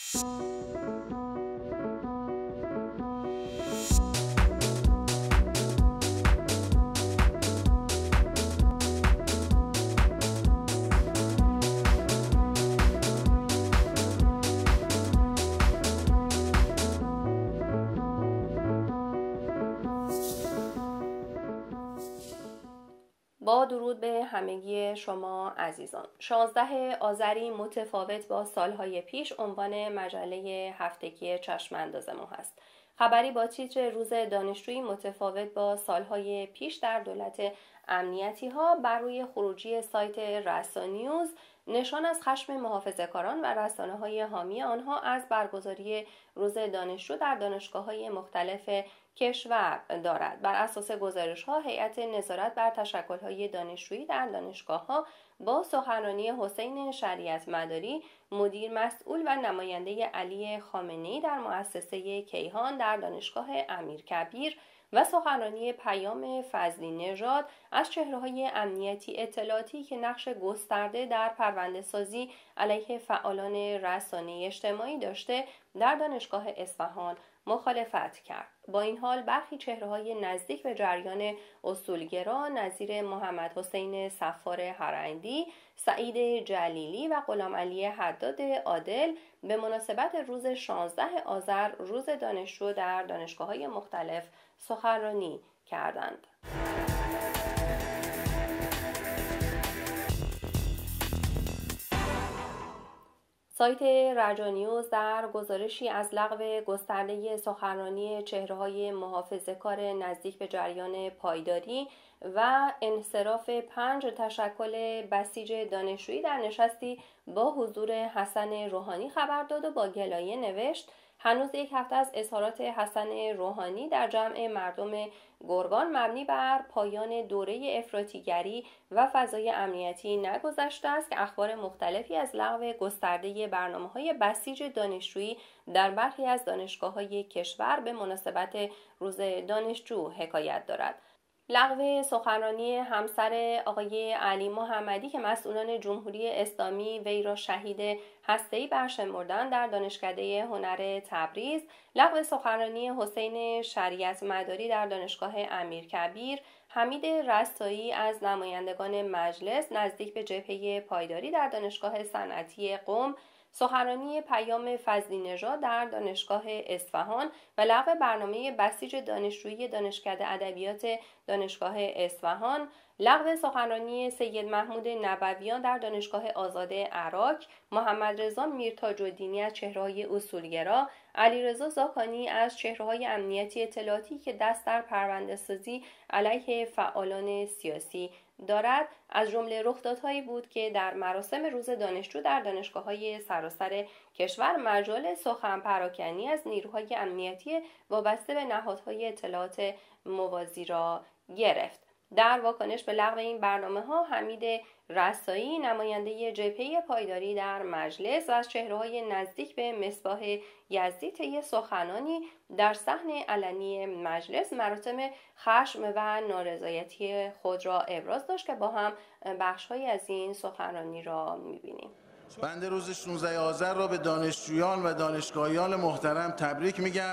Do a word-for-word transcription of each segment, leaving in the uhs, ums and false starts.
با درود به همگی شما عزیزان. شانزده آذری متفاوت با سالهای پیش عنوان مجله هفتگی چشمانداز ما هست. خبری با تیتر روز دانشجویی متفاوت با سالهای پیش در دولت امنیتی ها بر روی خروجی سایت رسانیوز نشان از خشم محافظه‌کاران و رسانه‌های حامی آنها از برگزاری روز دانشجو در دانشگاه‌های مختلف کشور دارد. بر اساس گزارش‌ها هیئت نظارت بر تشکل‌های دانشجویی در دانشگاه‌ها با سخنرانی حسین شریعت مداری مدیر مسئول و نماینده علی خامنه‌ای در مؤسسه کیهان در دانشگاه امیرکبیر و سخنرانی پیام فضلی نژاد از چهره‌های امنیتی اطلاعاتی که نقش گسترده در پرونده‌سازی علیه فعالان رسانه‌ای اجتماعی داشته در دانشگاه اصفهان مخالفت کرد. با این حال برخی چهره‌های نزدیک به جریان اصولگرا نظیر محمد حسین صفار هرندی، سعید جلیلی و غلام علی حداد عادل به مناسبت روز شانزده آذر روز دانشجو در دانشگاه‌های مختلف سخنرانی کردند. سایت رجانیوز در گزارشی از لغو گسترده سخنرانی چهره‌های محافظه‌کار نزدیک به جریان پایداری و انصراف پنج تشکل بسیج دانشجویی در نشستی با حضور حسن روحانی خبر داد و با گلایه نوشت: هنوز یک هفته از اظهارات حسن روحانی در جمع مردم گرگان مبنی بر پایان دوره افراطیگری و فضای امنیتی نگذشته است که اخبار مختلفی از لغو گسترده برنامه‌های بسیج دانشجویی در برخی از دانشگاه‌های کشور به مناسبت روز دانشجو حکایت دارد. لغو سخنرانی همسر آقای علی محمدی که مسئولان جمهوری اسلامی وی را شهید هسته‌ای برشمردند در دانشکده هنر تبریز، لغو سخنرانی حسین شریعت مداری در دانشگاه امیرکبیر، حمید رستایی از نمایندگان مجلس نزدیک به جبهه پایداری در دانشگاه صنعتی قم، سخنرانی پیام فضلی نژاد در دانشگاه اصفهان و لغو برنامه بسیج دانشجویی دانشکده ادبیات دانشگاه اصفهان، لغو سخنرانی سید محمود نبویان در دانشگاه آزاد عراق، محمد رضا میرتاج‌الدینی از چهره‌های اصولگرا، علیرضا زاکانی از چهره‌های امنیتی اطلاعاتی که دست در پرونده‌سازی علیه فعالان سیاسی دارد، از جمله رخدادهایی بود که در مراسم روز دانشجو در دانشگاه‌های سراسر کشور مجال سخن پراکنی از نیروهای امنیتی وابسته به نهادهای اطلاعات موازی را گرفت. در واکنش به لغو این برنامه‌ها حمید رستایی نماینده جبهه پایداری در مجلس و از چهره‌های نزدیک به مصباح یزدی طی سخنانی در صحن علنی مجلس مراتم خشم و نارضایتی خود را ابراز داشت که با هم بخش‌هایی از این سخنرانی را می‌بینیم. بنده روز شانزده آذر را به دانشجویان و دانشگاهیان محترم تبریک میگم.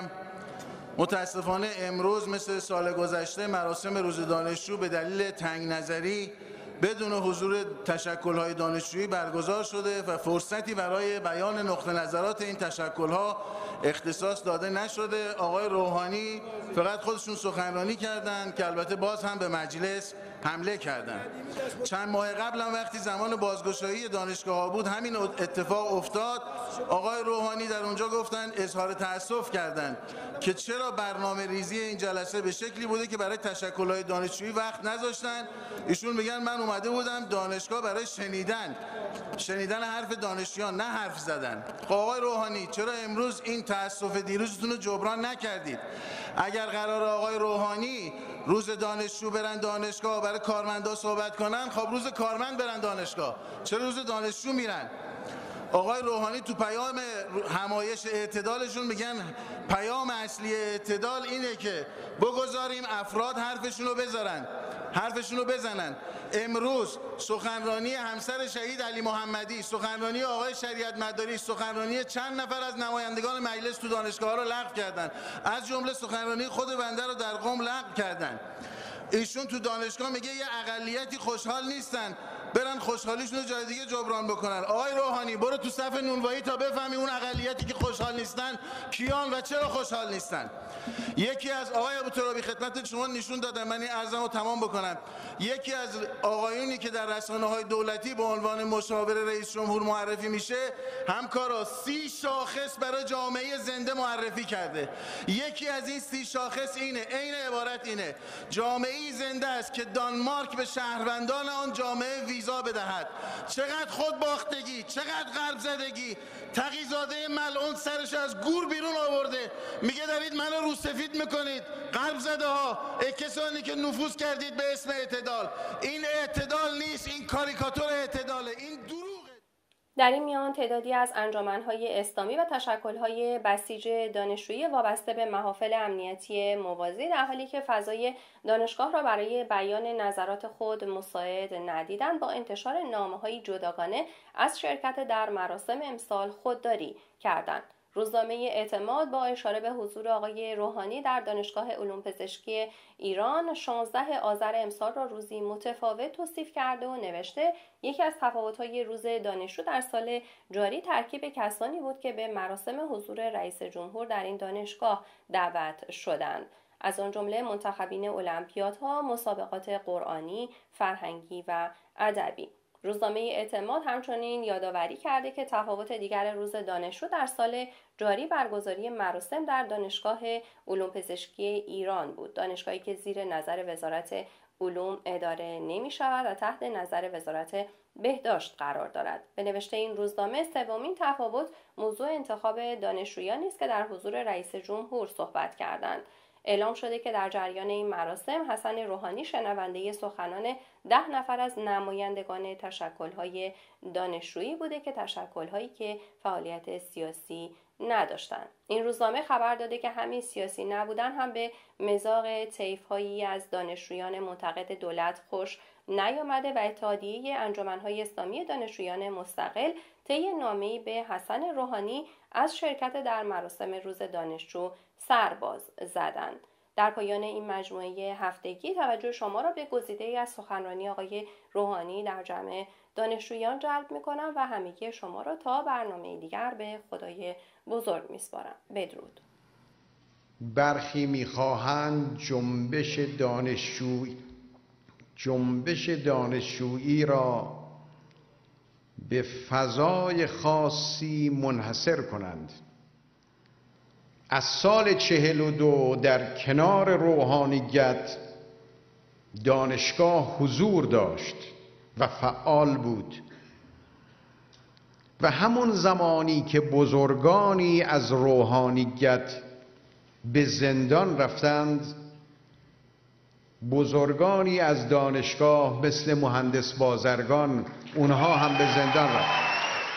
متاسفانه امروز مثل سال گذشته مراسم روز دانشجو به دلیل تنگ نظری بدون حضور تشکل‌های دانشجویی برگزار شده و فرصتی برای بیان نقطه نظرات این تشکل‌ها اختصاص داده نشده. آقای روحانی فقط خودشون سخنرانی کردند که البته باز هم به مجلس حمله کردند. چند ماه قبل هم وقتی زمان بازگشایی دانشگاه‌ها بود همین اتفاق افتاد. آقای روحانی در اونجا گفتن، اظهار تأسف کردند که چرا برنامه ریزی این جلسه به شکلی بوده که برای تشکل‌های دانشجویی وقت نذاشتن. ایشون میگن من اومده بودم دانشگاه برای شنیدن شنیدن حرف دانشجویان، نه حرف زدن. خب آقای روحانی چرا امروز این تأسف دیروزتون رو جبران نکردید؟ اگر قرار آقای روحانی روز دانشجو برن دانشگاه برای کارمندا صحبت کنن، خب روز کارمند برن دانشگاه، چرا روز دانشجو میرن؟ آقای روحانی تو پیام همایش اعتدالشون میگن پیام اصلی اعتدال اینه که بگذاریم افراد حرفشون رو بذارن. حرفشون رو بزنن. امروز سخنرانی همسر شهید علی محمدی، سخنرانی آقای شریعت مداری، سخنرانی چند نفر از نمایندگان مجلس تو دانشگاه رو لغو کردن، از جمله سخنرانی خود بنده رو در قم لغو کردن. ایشون تو دانشگاه میگه یه اقلیتی خوشحال نیستن، برن خوشحالیشون رو جای دیگه جبران بکنن. آقای روحانی برو تو صف نونوایی تا بفهمی اون اقلیتی که خوشحال نیستن کیان و چرا خوشحال نیستن. یکی از آقای ابوترابی خدمت شما نشون دادم، من این عرضم رو تمام بکنم، یکی از آقایونی که در رسانه‌های دولتی به عنوان مشاور رئیس جمهور معرفی میشه، همکارا سی شاخص برای جامعه زنده معرفی کرده. یکی از این سی شاخص اینه، عین عبارت اینه: جامعه زنده است که دانمارک به شهروندان آن جامعه ویزا بدهد. چقدر خود باختگی، چقدر غرب زدگی. تقی‌زاده ملعون سرش از گور بیرون آورده، میگه دارید منو روسفید میکنید، غرب زده ها، کسانی که نفوذ کردید به اسم اعتدال. این اعتدال نیست، این کاریکاتور اعتداله، این دروغه. در این میان تعدادی از انجمن‌های اسلامی و تشکل‌های بسیج دانشجویی وابسته به محافل امنیتی موازی در حالی که فضای دانشگاه را برای بیان نظرات خود مساعد ندیدند، با انتشار نامه‌های جداگانه از شرکت در مراسم امسال خودداری کردند. روزنامه اعتماد با اشاره به حضور آقای روحانی در دانشگاه علوم پزشکی ایران شانزده آذر امسال را روزی متفاوت توصیف کرده و نوشته یکی از تفاوت‌های روز دانشجو در سال جاری ترکیب کسانی بود که به مراسم حضور رئیس جمهور در این دانشگاه دعوت شدند، از آن جمله منتخبین المپیادها، مسابقات قرآنی، فرهنگی و ادبی. روزنامه اعتماد همچنین یادآوری کرده که تفاوت دیگر روز دانشجو در سال جاری برگزاری مراسم در دانشگاه علوم پزشکی ایران بود، دانشگاهی که زیر نظر وزارت علوم اداره نمی شود و تحت نظر وزارت بهداشت قرار دارد. به نوشته این روزنامه سومین تفاوت موضوع انتخاب دانشجویانی است که در حضور رئیس جمهور صحبت کردند. اعلام شده که در جریان این مراسم حسن روحانی شنونده سخنان ده نفر از نمایندگان تشکل‌های دانشجویی بوده که تشکل‌هایی که فعالیت سیاسی نداشتند. این روزنامه خبر داده که همین سیاسی نبودن هم به مزاق طیف‌هایی از دانشجویان منتقد دولت خوش نیامده و اتحادیه انجمن‌های اسلامی دانشجویان مستقل طی نامه‌ای به حسن روحانی از شرکت در مراسم روز دانشجو سرباز زدند. در پایان این مجموعه هفتگی توجه شما را به گزیده‌ای از سخنرانی آقای روحانی در جمع دانشجویان جلب می‌کنم و همگی شما را تا برنامه دیگر به خدای بزرگ می‌سپارم. بدرود. برخی می‌خواهند جنبش دانشجویی جنبش دانشجویی را به فضای خاصی منحصر کنند. از سال چهل و دو در کنار روحانیت دانشگاه حضور داشت و فعال بود و همون زمانی که بزرگانی از روحانیت به زندان رفتند، بزرگانی از دانشگاه مثل مهندس بازرگان اونها هم به زندان رفتند.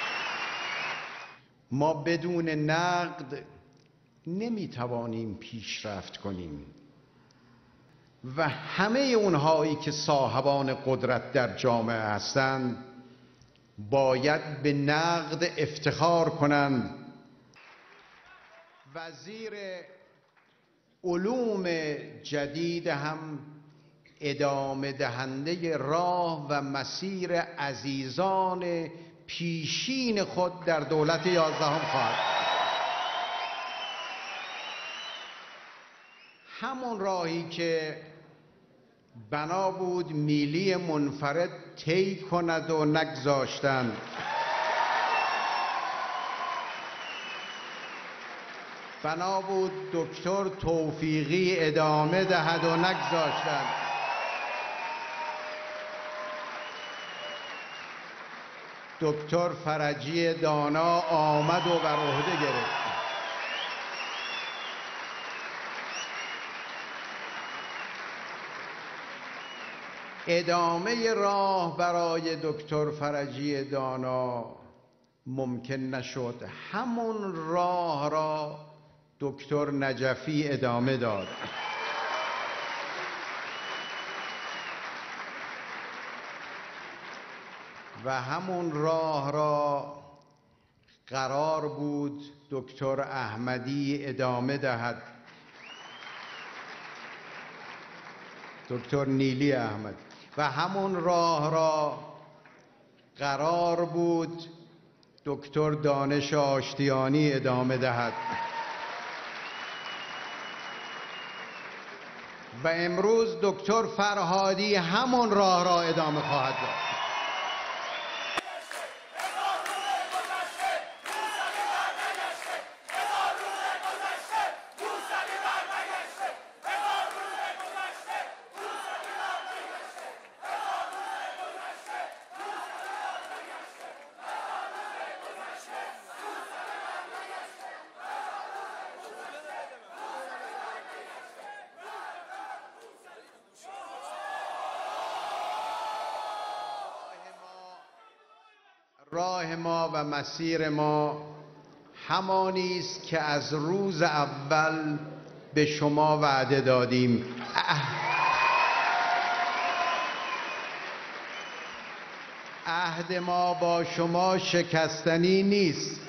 ما بدون نقد نمیتوانیم پیشرفت کنیم و همه اونهایی که صاحبان قدرت در جامعه هستند باید به نقد افتخار کنند. وزیر علوم جدید هم ادامه دهنده راه و مسیر عزیزان پیشین خود در دولت یازدهم خواهد. همون راهی که بنا بود میلی منفرد طی کند و نگذاشتند، بنا بود دکتر توفیقی ادامه دهد و نگذاشتند. دکتر فرجی دانا آمد و بر عهده گرفت. ادامه راه برای دکتر فرجی دانا ممکن نشد. همون راه را دکتر نجفی ادامه داد. و همون راه را قرار بود دکتر احمدی ادامه دهد، دکتر نیلی احمد، و همون راه را قرار بود دکتر دانش آشتیانی ادامه دهد و امروز دکتر فرهادی همون راه را ادامه خواهد داد. راه ما و مسیر ما همانی است که از روز اول به شما وعده دادیم. عهد ما با شما شکستنی نیست.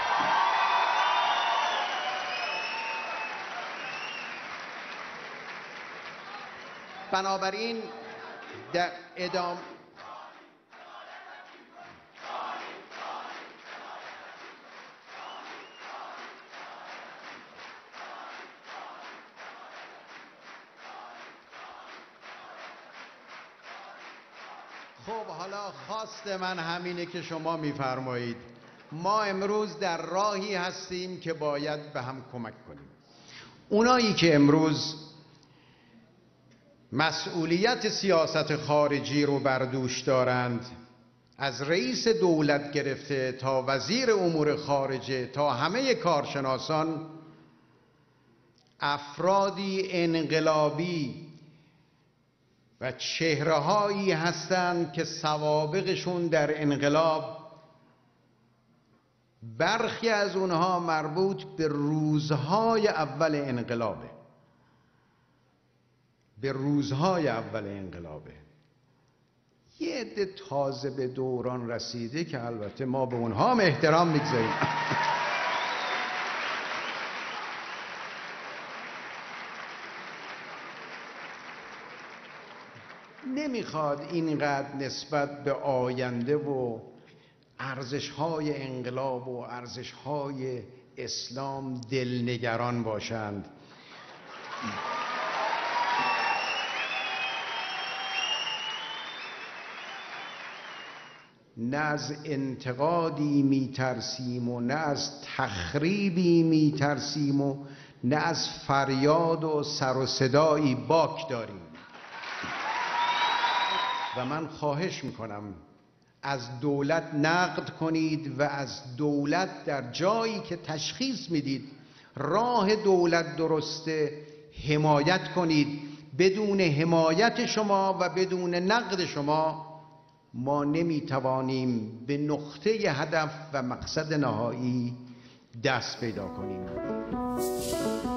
بنابراین در ادامه خب حالا خواست من همینه که شما میفرمایید. ما امروز در راهی هستیم که باید به هم کمک کنیم. اونایی که امروز مسئولیت سیاست خارجی رو بر دوش دارند، از رئیس دولت گرفته تا وزیر امور خارجه تا همه کارشناسان، افرادی انقلابی و چهره‌هایی هستند که سوابقشون در انقلاب، برخی از اونها مربوط به روزهای اول انقلابه به روزهای اول انقلابه یه عده تازه به دوران رسیده که البته ما به اونها هم احترام میگذاریم. نمیخواد اینقدر نسبت به آینده و ارزش‌های انقلاب و ارزش‌های اسلام دلنگران باشند. نه از انتقادی میترسیم و نه از تخریبی میترسیم و نه از فریاد و سر و صدایی باک داریم. و من خواهش میکنم از دولت نقد کنید و از دولت در جایی که تشخیص میدید راه دولت درسته حمایت کنید. بدون حمایت شما و بدون نقد شما ما نمیتوانیم به نقطه هدف و مقصد نهایی دست پیدا کنیم.